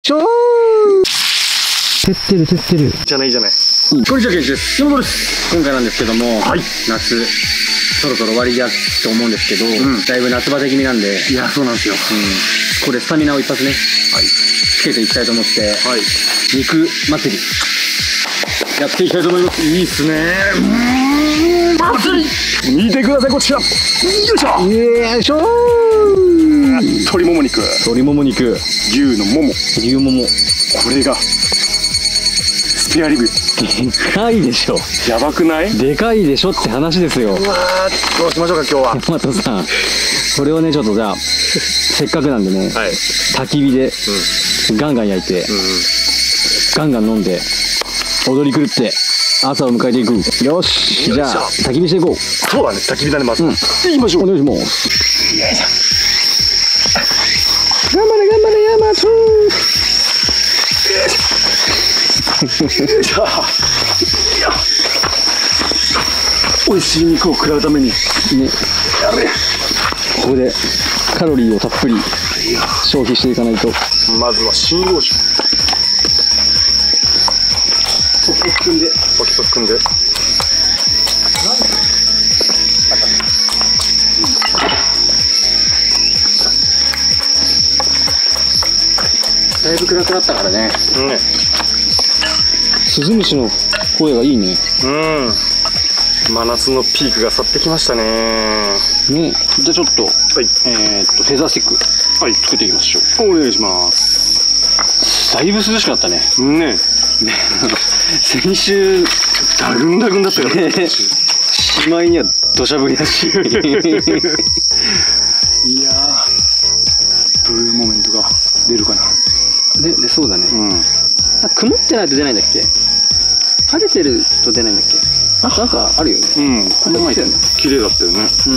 しょー。照ってる照ってる。 じゃないじゃない。 こんにちは、ケンチです。山本です。今回なんですけども、 はい、 夏そろそろ終わりだと思うんですけど、だいぶ夏バテ気味なんで、 いや、そうなんですよ。 ここでスタミナを一発ね、つけていきたいと思って、肉祭りやっていきたいと思います。 いいっすね。祭り見てください、こちら。よいしょ。 よいしょー。 鶏もも肉、 鶏もも肉、 牛のもも、 牛もも、 これがスペアリブ。 でかいでしょ。 やばくない？ でかいでしょって話ですよ。 うわー、どうしましょうか今日は。 大和さん、これをねちょっとじゃあせっかくなんでね、焚き火でガンガン焼いて、ガンガン飲んで踊り狂って朝を迎えていく。よし、じゃあ焚き火していこう。 そうだね、焚き火だね、まず。行きましょう。 お願いします。 よいしょ。 頑張れ頑張れヤマト。 よいしょ。美味しい肉を食らうためにね、 やべえ、ここでカロリーをたっぷり消費していかないと。 まずは針葉樹、ポキポキ組んで、ポキポキ組んで、 だいぶ暗くなったからね。 ね、 スズムシの声がいいね。 真夏のピークが去ってきましたね。 ね、じゃあちょっと、フェザースティック、作っていきましょう。 お願いします。 だいぶ涼しくなったね。 ね、 先週ダグンダグンだったよね。 しまいには土砂降りだし。 いやー、ブルーモメントが出るかな。 でそうだね。曇ってないと出ないんだっけ？晴れてると出ないんだっけ？なんかあるよね。 この前だよね。綺麗だったよね。 そう。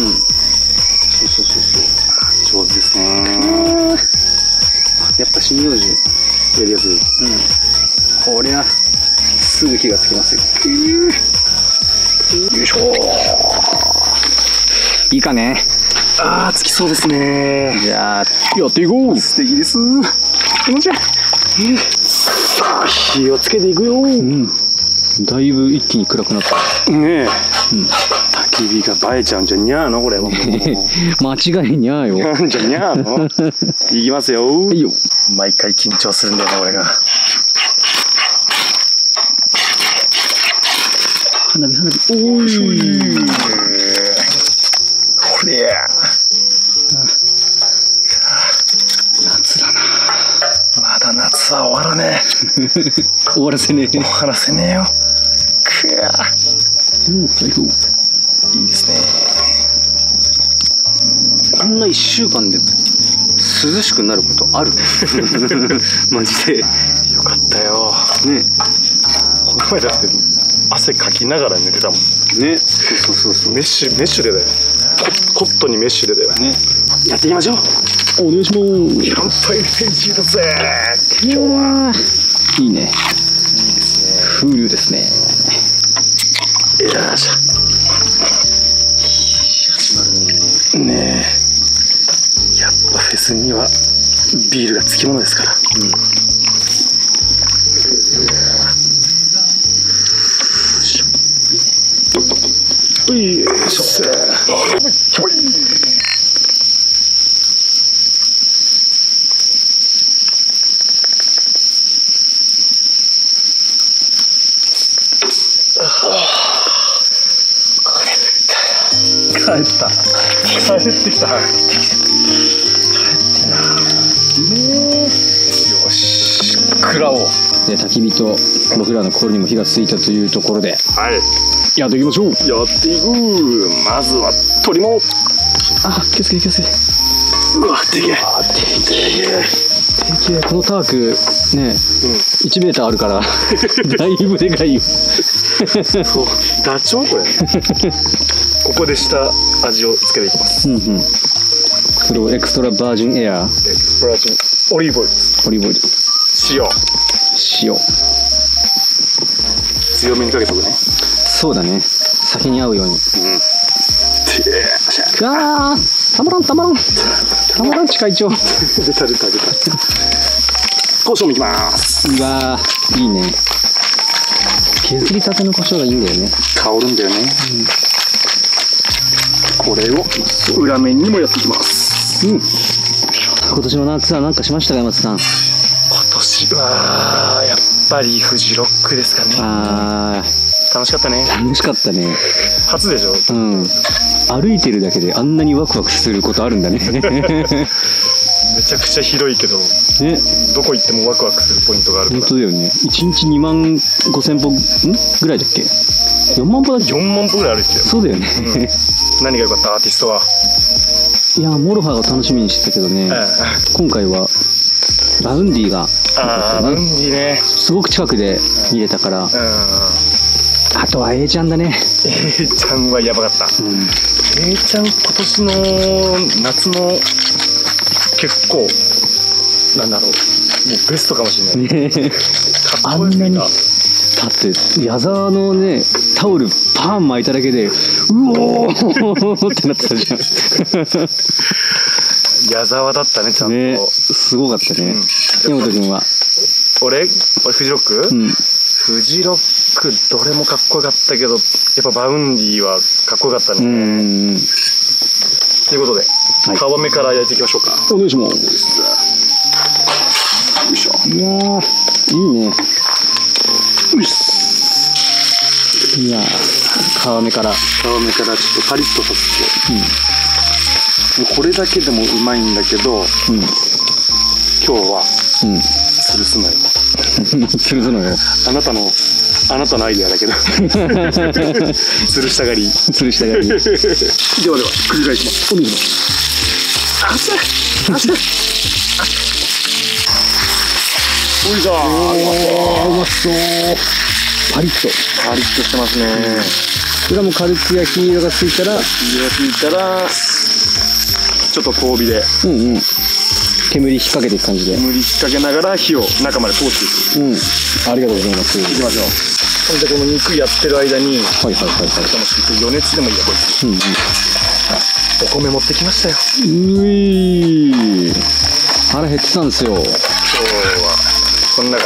上手ですね。 やっぱ針葉樹やりやすい。 こりゃすぐ火がつきますよ。よいしょ。いいかね。 つきそうですね。 じゃあやっていこう。 素敵です。気持ちいい。さあ、火をつけていくよ。 だいぶ一気に暗くなったねえ。焚き火が映えちゃうんじゃにゃーのこれは。 間違いにゃーよ。 なんじゃにゃーの。いきますよ。 はいよ。 毎回緊張するんだよな俺が。 花火花火。 おい。これや。夏だな。まだ夏は終わらねえ。 終わらせねえ。 終わらせねえよ。 最高。 いいですね。 こんな1週間で涼しくなることある？マジで。 よかったよ。 ね。 この前だって汗かきながら寝てたもんね。そう。 メッシュでだよ。コットにメッシュでだよね。やっていきましょう。 お願いします。 乾杯フェンジーだぜ。今日はいいね。 いですね。 風流ですね。 よいしょ。ねえ、やっぱフェスにはビールがつきものですから。よいしょ。帰ってきた。よし、食らおう。 で、焚き火と僕らの心にも火がついたというところで、やっていきましょう。 やっていく。まずは鶏も。 気をつけて。 うわ、でけえ。 このタークね、1メーターあるからだいぶでかいよ。 そう、ダチョウこれ。ここで下味をつけていきます。 それをエクストラバージンエア、 オリーブオイル、塩強めにかけとくね。 そうだね、酒に合うように。あー、たまらん地会長。 出た。 胡椒もいきます。 うわー、いいね。削りたての胡椒がいいんだよね。 香るんだよね、これを裏面にもやっていきます。 今年の夏は何かしましたか、山津さん。 今年はやっぱりフジロックですかね。楽しかったね。 楽しかったね。 初でしょ。 歩いてるだけであんなにワクワクすることあるんだね。 めちゃくちゃ広いけど、ね、どこ行ってもワクワクするポイントがあるから。 本当だよね。1日2万5000歩ぐらいだっけ。4万歩だっけ。 4万歩ぐらい歩いてるよ。そうだよね、 何が良かった、アーティストは。 いや、モロハが楽しみにしてたけどね、今回はバウンディが、 バウンディね、 すごく近くで見れたから、あとは A ちゃんだね。 A ちゃんはやばかった。A ちゃん今年の夏の結構なんだろう、もうベストかもしれない。かっこよすぎた。だって矢沢のねタオルパン巻いただけでうおーってなってたじゃん。矢沢だったね、ちゃんと、ね、すごかったね。山本君は。俺フジロック、フジロックどれもかっこよかったけど、やっぱバウンディはかっこよかったね。ということで、皮目から焼いていきましょうか。お願いします。よいしょ。いやー、いいね。よし。いやー、皮目からちょっとパリッとさせて、もうこれだけでもうまいんだけど、今日はつるすのよ。つるすのよ。あなたのアイデアだけど。つるしたがり。つるしたがり。では繰り返します。お願いします。熱い。おいしょ。うまそう。パリッとしてますね。これはもう軽く焼き色がついたら、ちょっと遠火で、煙引っ掛けていく感じで。煙引っ掛けながら火を中まで通していく。ありがとうございます。いきましょう。ほんでこの肉やってる間に、余熱でもいいやこいつ。お米持ってきましたよ。腹減ってたんですよ。今日はこの中で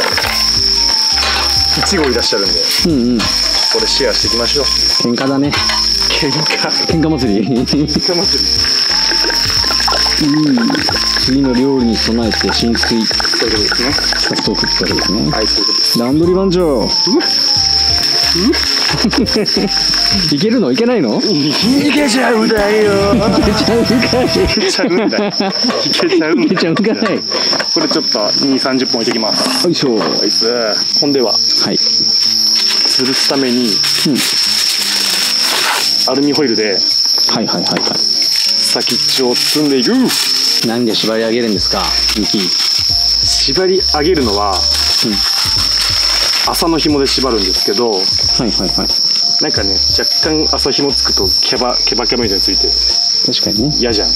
1合いらっしゃるんで、これシェアしていきましょう。喧嘩だね。喧嘩祭り。次の料理に備えて浸水。そういうことですね。ストークってわけですね。はい、そういうことです。ランドリー番長。いけるの？いけないの？いけちゃうんだよ。いけちゃうんかい。いけちゃうんだ。いけちゃうんかい。これちょっと2、30本置いてきます。よいしょ。ほんでは、吊るすためにアルミホイルで先っちょを包んでいく。何で縛り上げるんですか？縛り上げるのは麻の紐で縛るんですけど、なんかね、若干麻紐つくとケバみたいについて確かにね嫌じゃん。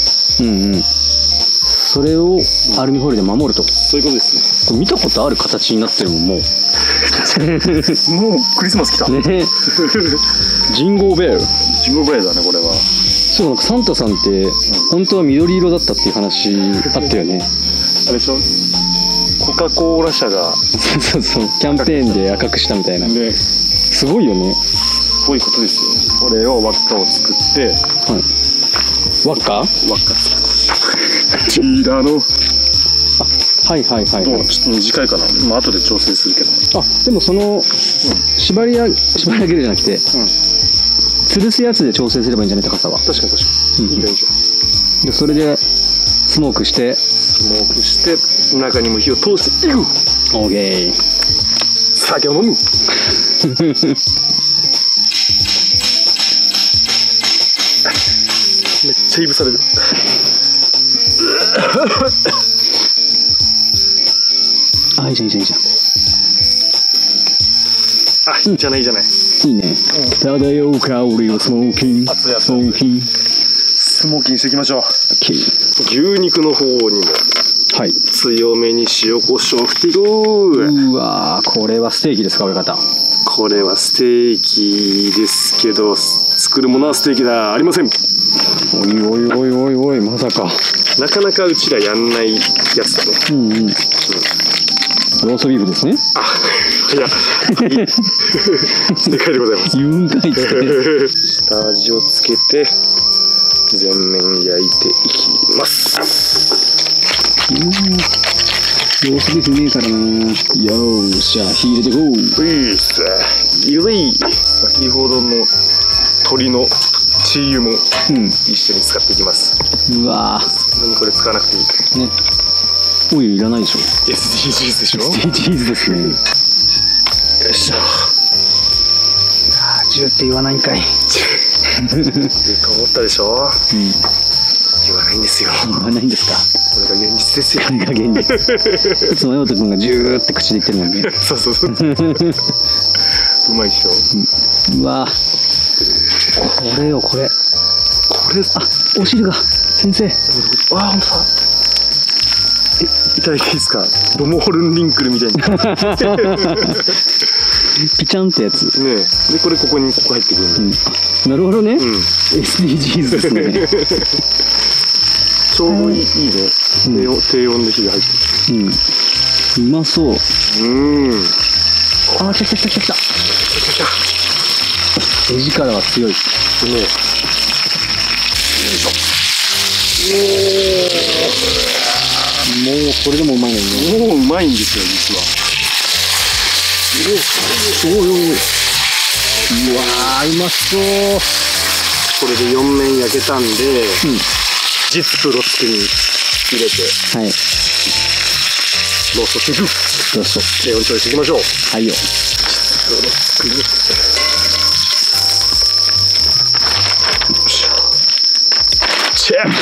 それをアルミホイルで守ると。そういうことですね。これ見たことある形になってるもん。もうもうクリスマス来たね。ジンゴーベルだね、これは。そう、なんかサンタさんって本当は緑色だったっていう話あったよね。あれでしょ、コカ・コーラ社がそうキャンペーンで赤くしたみたいな。すごいよね。そういうことですよ。これを輪っかを作って、輪っか作ってこちらの、もうちょっと短いかな。後で調整するけど。でもその縛り上げるじゃなくて、吊るすやつで調整すればいいんじゃない？高さは。確かに。いいじゃん。でそれでスモークして中にも火を通していく。オーケー。酒を飲む。めっちゃいぶされる。いいじゃん。いいじゃない。いいね。漂う香りをスモーキン。スモーキンしていきましょう。牛肉の方にも強めに塩コショウ振っていこう。うわー、これはステーキですか、親方。これはステーキですけど、作るものはステーキではありません。おい、まさか。なかなかうちらやんないやつだね。 ローストビーフですね。 いや正解でございます。 言うんかいって。 下味をつけて全面焼いていきます。 ローストビーフねえからな。よーし、じゃあ火入れてこう。 ういっす。いるぜい。先ほどの鶏のチー油も一緒に使っていきます。 うわそんなにこれ使わなくていいね。オイルいらないでしょ。 SDGs でしょ。 SDGs ですね。 よいしょ。 10って言わないんかい。 言うと思ったでしょ。言わないんですよ。 言わないんですか。 これが現実ですよ。 これが現実。いつもヨウト君がジューって口で言ってるもんね。 そうそうそう。うまいでしょ。 うわこれよこれ。 これ、 お汁が先生。 あ、ほんとだ。いただいていいですか。ロモホルンリンクルみたいに。 ピチャンってやつ。 ねえ。でこれここに入ってくる。 なるほどね。SDGs ですね。 ちょうどいいね。低温で火が入ってる。 うまそう。 あ、 来た。絵力は強い。ね。もうこれでもうまいのにね。 もううまいんですよ実は。 うわーうまそう。 これで4面焼けたんで、ジップロックに入れて、 はい。 ローストビーフ。 ロースト。 低温調理していきましょう。 はいよ。 ロックに。チェー。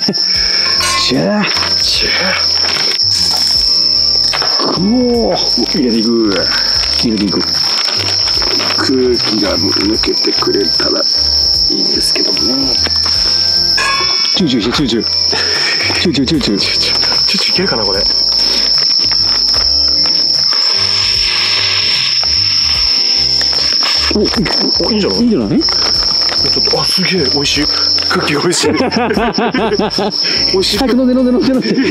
うおー。 入れていく。空気が抜けてくれたらいいんですけどもね。 チューチューいけるかなこれ。お、いいんじゃない？ いいんじゃない？ ちょっと、すげえ美味しい。空気が美味しい。美味しい。 早く飲んで。飲んで。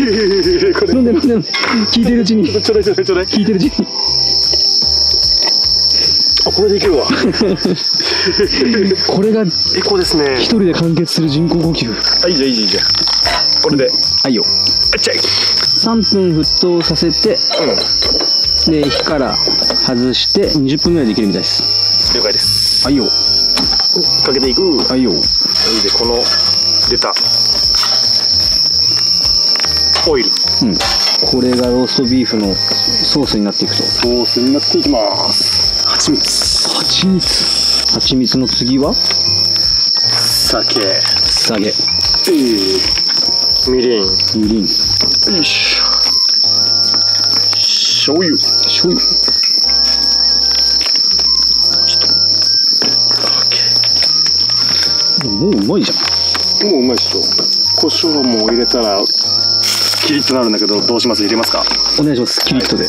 聞いてるうちに。 ちょうだい。 聞いてるうちに。 これでいけるわ。 これがエコですね。 一人で完結する人工呼吸。 いいじゃん。これで。 はいよ。3分沸騰させて、で火から外して20分ぐらいでいけるみたいです。 了解です。 はいよ。 かけていく。 はいよ。 でこの出たオイル。 これがローストビーフのソースになっていくと。 ソースになっていきます。蜂蜜の次は酒、みりん、よいしょ、醤油、 もううまいじゃん。 もううまいっしょ。胡椒も入れたらキリッとなるんだけど、どうします？入れますか？ お願いします。キリッとで。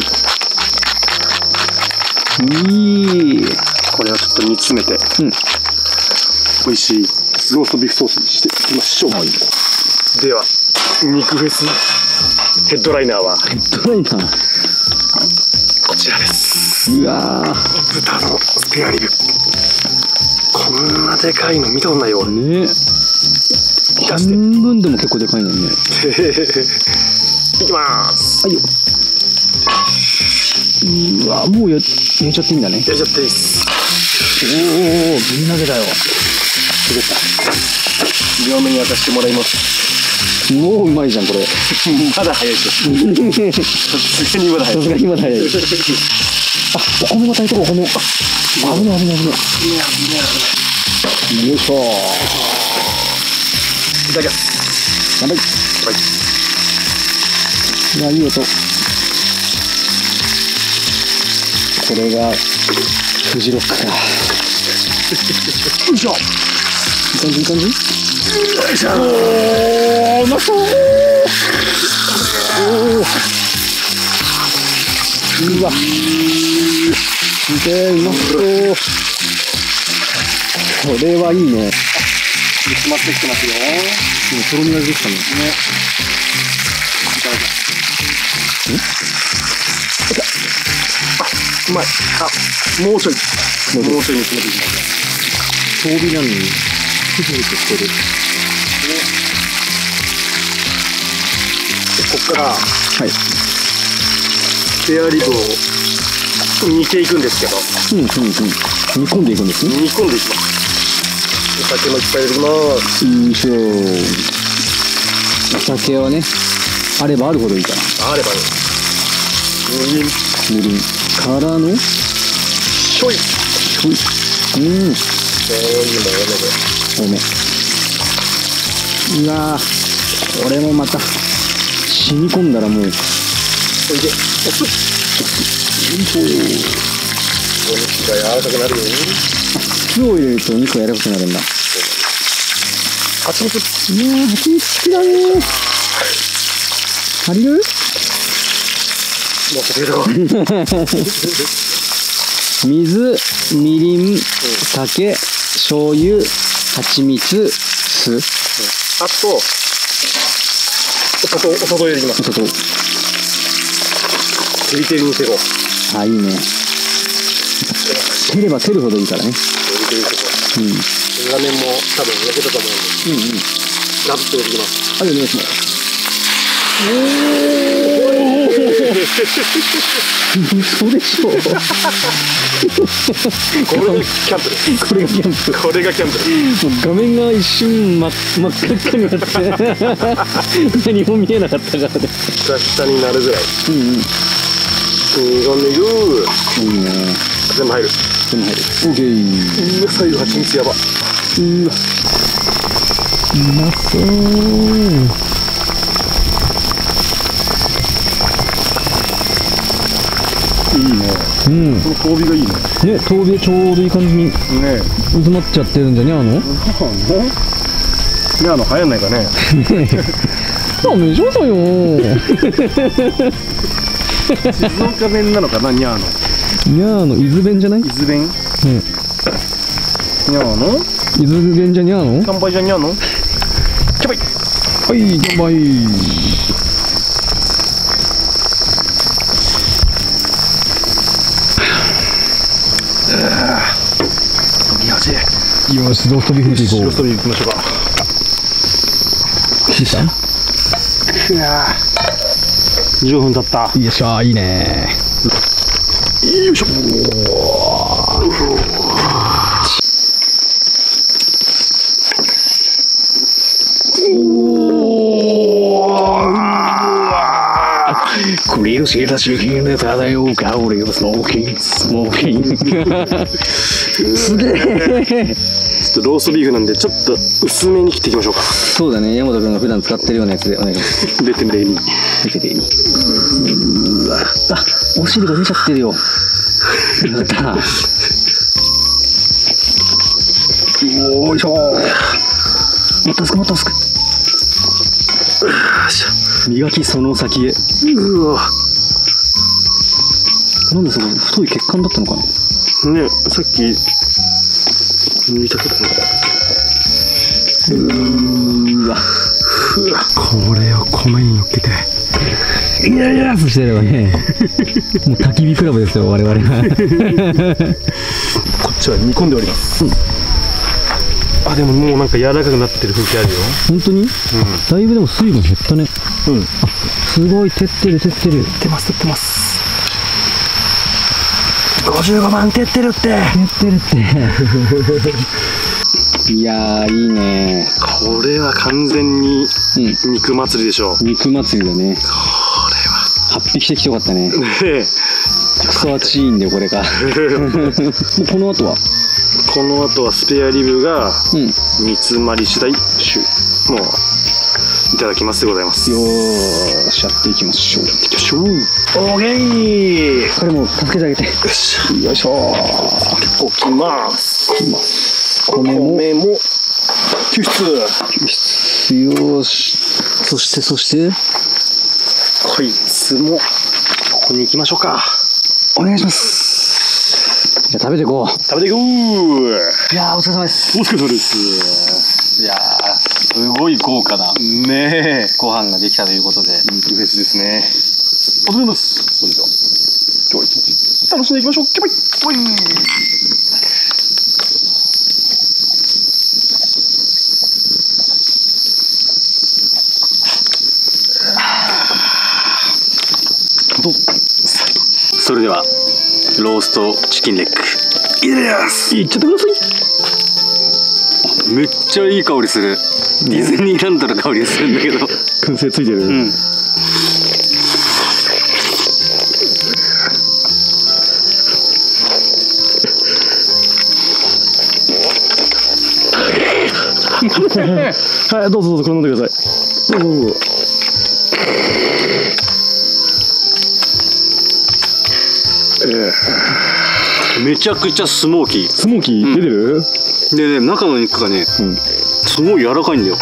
これをちょっと煮詰めて、美味しいローストビーフソースにしていきましょう。では肉フェスヘッドライナーはこちらです。 うわー、 豚のスペアリブ。こんなでかいの見たことないよ俺ね。半分でも結構でかいのにね。 いきまーす。 はいよ。うわ、もう焼いちゃっていいんだね。 焼いちゃっていいっす。 ぶん投げだよ。 両面焼かしてもらいます。 もううまいじゃんこれ。 まだ早いでしょ。さすがにまだ早い。よいしお米も炊いてる。お米。危ない。よいしょ。 いただきます。 やばい。いや、いい音。これがフジロックか。よいしょ。いい感じ。よいしょ。うまそう。うわ。すげえうまそう。これはいいね。 煮詰まってきてますよ。 今とろみが出てきたね。 いただきます。 うまい。もうちょい煮詰めていきます。 遠火なのにふつふつしてる。 ここからはい。 スペアリブを煮ていくんですけど、 煮込んでいくんですね。 煮込んでいきます。お酒もいっぱい入れてきます。 よいしょ。お酒はね、あればあるほどいいから。 あればね、 みりんからのしょい。 醤油。 醤油も多め。うわー、これもまた染み込んだらもう。 おいで、お酢。お肉が柔らかくなるように。 酢を入れるとお肉が柔らかくなるんだ。 蜂蜜。 蜂蜜好きだね。足りる？ もうちょっと入れとこう。 水、みりん、酒、醤油、蜂蜜、酢。 あと、お砂糖入れてきます。 お砂糖。 照り照りにしていこう。 あ、いいね。照れば照るほどいいからね。 照り照りにしていこう。ラーメンも多分焼けたと思うんで。ガブッと入れてきます。 はい、お願いします。嘘でしょ。 これがキャンプです。 これがキャンプ。 これがキャンプです。 もう画面が一瞬真っ赤っかになって何も見えなかったからね。 くたくたになるぐらい。煮込んでいく。 いいね。 全部入る。 全部入る。オッケー。 うわ、最後蜂蜜やば。 うわ。うまそう。 いいね。この香火がいいね。 ね、遠火ちょうどいい感じにね渦まっちゃってるんじゃね、 ね、流行んないかね。 ダメじゃだよ。 静岡弁なのかな、ニャーの。 にゃーの伊豆弁じゃない？ 伊豆弁。ニャーの。 伊豆弁じゃにゃーの？ 乾杯じゃニャーの。乾杯。 はい、乾杯。 いい味。 よし、ローストビーフでいこう。 ローストビーフいきましょうか。 どうした ？15分経った。 よっしゃ、いいね。 よいしょ。 クリルシータ周辺で漂う香りをスモーキング。すげえ。 ちょっとローストビーフなんでちょっと薄めに切っていきましょうか。 そうだね、山本君が普段使ってるようなやつでお願いします。 出てみれに。 うわ、あ、お尻が出ちゃってるよ。やった。よいしょ。もっと薄くもっと薄く。磨きその先へ。 うわ。 なんでそこ太い血管だったのかな。 ね、さっき見たけどね。 うわ。 これを米に乗っけて。 いやいや、そしてればね。もう焚き火クラブですよ、我々が。 こっちは煮込んでおります。あ、でももうなんか柔らかくなってる雰囲気あるよ。 本当に？だいぶでも水分減ったね。あ、すごい、照ってる。 照ってます。55番照ってるって。 照ってるって。 いやー、いいね。 これは完全に肉祭りでしょう。 肉祭りだね。 こ 8匹してきてよかったね。 れは。ねえ。 クソ暑いんでこれが。もうこの後はこの後はスペアリブが煮詰まり次第もういただきますでございます。 よーし、やっていきましょう。 オーケー。 これも助けてあげて。 よし。 よいしょ。 置きます。 米も救出。 よーし。そしてこいつもここに行きましょうか。 お願いします。じゃあ食べていこう。 食べていこう。 いやー、お疲れ様です。 お疲れ様です。 いやー、すごい豪華なねえ、 ご飯ができたということで、 肉フェスですね。お疲れ様です。それでは。 今日一日楽しんでいきましょう。キャバイおい。 それではローストチキンレッグいです。 いっちゃってください。めっちゃいい香りする。ディズニーランドの香りするんだけど。 燻製ついてる。うん。はい、どうぞどうぞ、これ飲んでください。どうぞどうぞ。 めちゃくちゃスモーキー。 スモーキー出てる？ でね、中の肉がね、すごい柔らかいんだよ。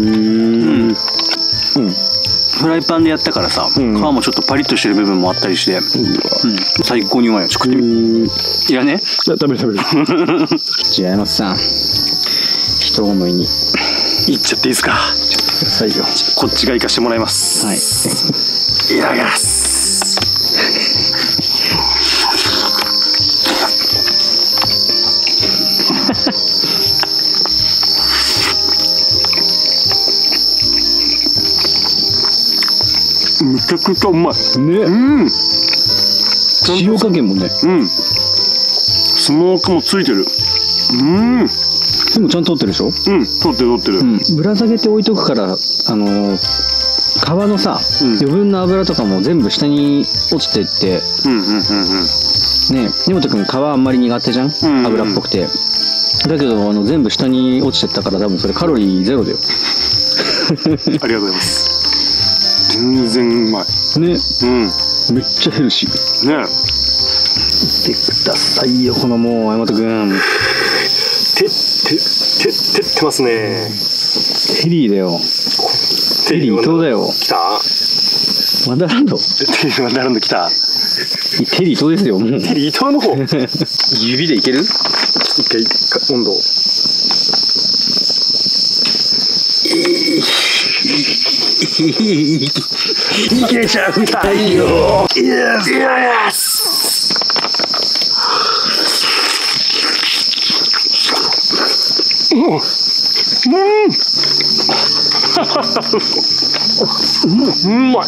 フライパンでやったからさ、皮もちょっとパリッとしてる部分もあったりして、最高にうまいよ。食ってみ。いらね？ 食べる食べる。 じゃあ山本さん、一思いにいっちゃっていいですか？こっちが行かしてもらいます。はい。いただきます。めちゃくちゃうまいね。 塩加減もね、 スモークもついてる。 でもちゃんと通ってるでしょ。 通ってる通ってる。 ぶら下げて置いとくから、皮のさ、余分な油とかも全部下に落ちてってね。根本君皮あんまり苦手じゃん、油っぽくて。だけど全部下に落ちてったから、多分それカロリーゼロだよ。 ありがとうございます。全然うまいね。めっちゃヘルシーね。 見てくださいよ、このもう山本君、 てってますね。 テリーだよ。テリー伊藤だよ。 来た。 ワンダーランド。 テリーワンダーランド来た。 テリー伊藤ですよ。もうテリー伊藤の方。 指でいける？ 一回温度。いけちゃう太陽。イエス。うまい。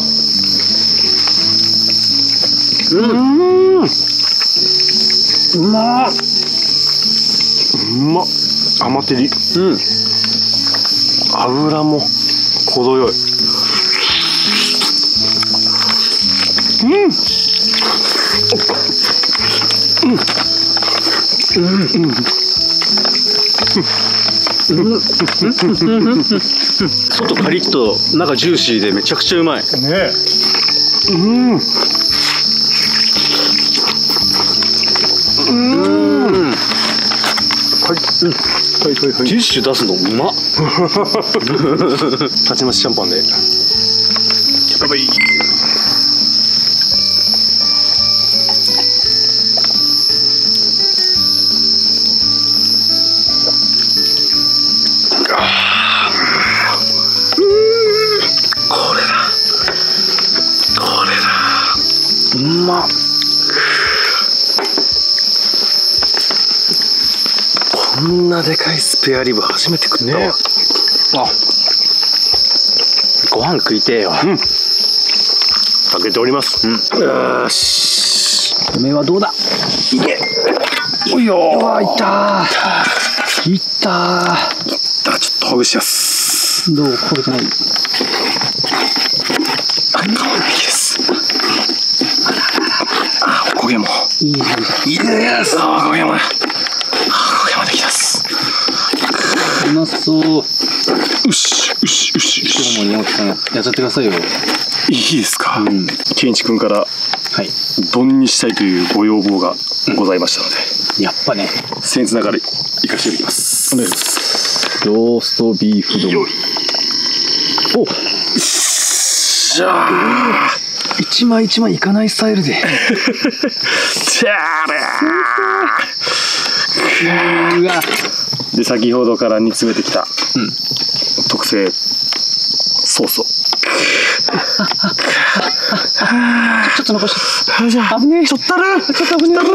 うまっ。甘照り。油も程よい。 外カリッと中ジューシーでめちゃくちゃうまいね。 はい。ティッシュ出すのうまっ。立ちますシャンパンで。やばい。うまっ。こんなでかいスペアリブ初めて食ったわ。 ご飯食いてえよ。 かけております。よし。 米はどうだ。いけ。 おいよ。 うわ、いったー。いったー。 ちょっとほぐします。 どう？これじゃない。 完璧です。お焦げもいいです。お焦げもできたっす。 うまそう。 よし。 今日も山本さんやっちゃってくださいよ。 いいですか。ケンイチ君から丼にしたいというご要望がございましたので、 やっぱね、 僭越ながら行かせていただきます。お願いします。 ローストビーフ丼。おっじゃあ一枚一枚いかないスタイルで。 で、先ほどから煮詰めてきた特製ソースをちょっと残して。 危ねえ。ちょっとる。ちょっと危ね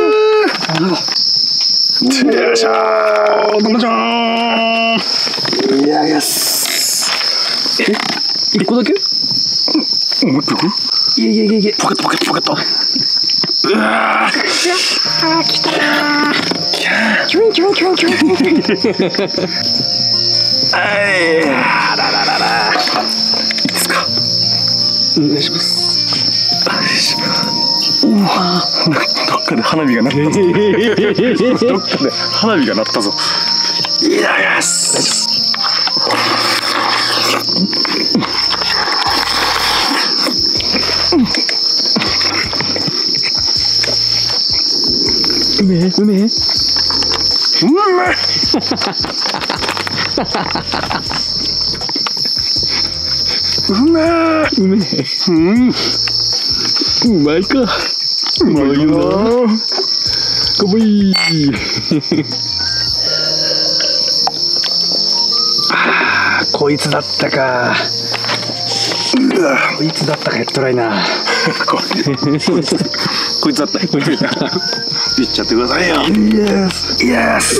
え。よいしょー。どんなじゃーん。いや、よし。 一個だけ？ もう一個？ いけ。 ポケット。うわー。 来たー。キュン。 あらららら。いいですか。 お願いします。 どっかで花火が鳴ったぞ。どっかで花火が鳴ったぞ。いや、よし。 うめえ。うまいか。 うまいよな。 かわいい。こいつだったか。こいつだったか、ヘッドライナー。 こいつだった。言っちゃってくださいよ。イエス。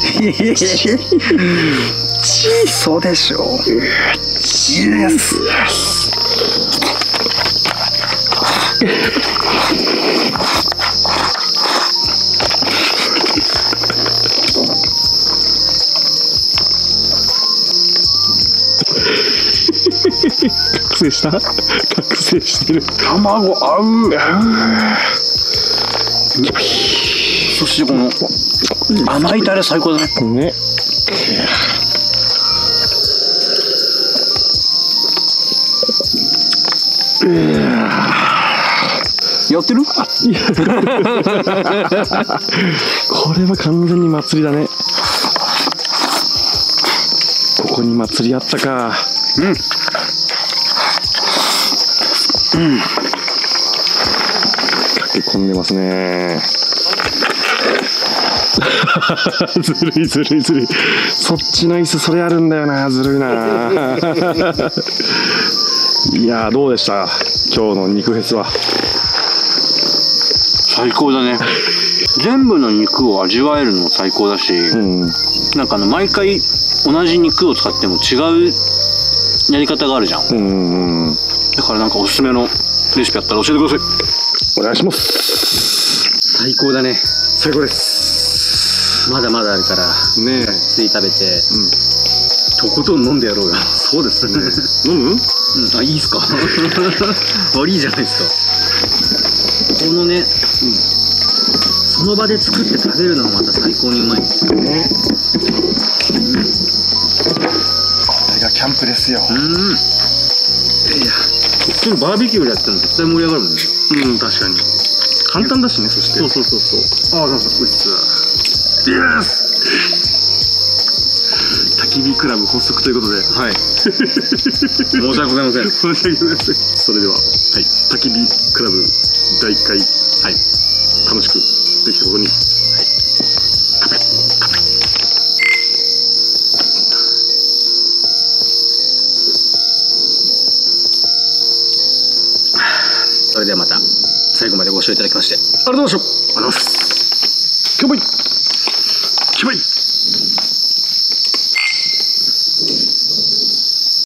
そうでしょう。 イエス。 覚醒した？覚醒してる。 卵合う。そしてこの甘いタレ最高だね。 ね。 やってる？ これは完全に祭りだね。ここに祭りあったか。駆け込んでますね。ずるい。そっちの椅子それあるんだよな。ずるいな。いやー、どうでした？今日の肉フェスは。 最高だね。全部の肉を味わえるのも最高だし、なんか毎回同じ肉を使っても違うやり方があるじゃん。だからなんかおすすめのレシピあったら教えてください。 お願いします。 最高だね。 最高です。 まだまだあるからねえ、 つい食べて、とことん飲んでやろうよ。 そうですね。飲む？ あ、いいっすか？悪いじゃないですか。このね、その場で作って食べるのもまた最高にうまいんですよね。 これがキャンプですよ。 いや、普通のバーベキューでやったら絶対盛り上がるもんね。 確かに。簡単だしね、そして。 そう。 ああ、なんかこいつ。イエス。焚き火クラブ発足ということで。 はい。申し訳ございません。 それでは、焚き火クラブ第1回、楽しくできたことに。 それではまた最後までご視聴いただきましてありがとうございました。今日も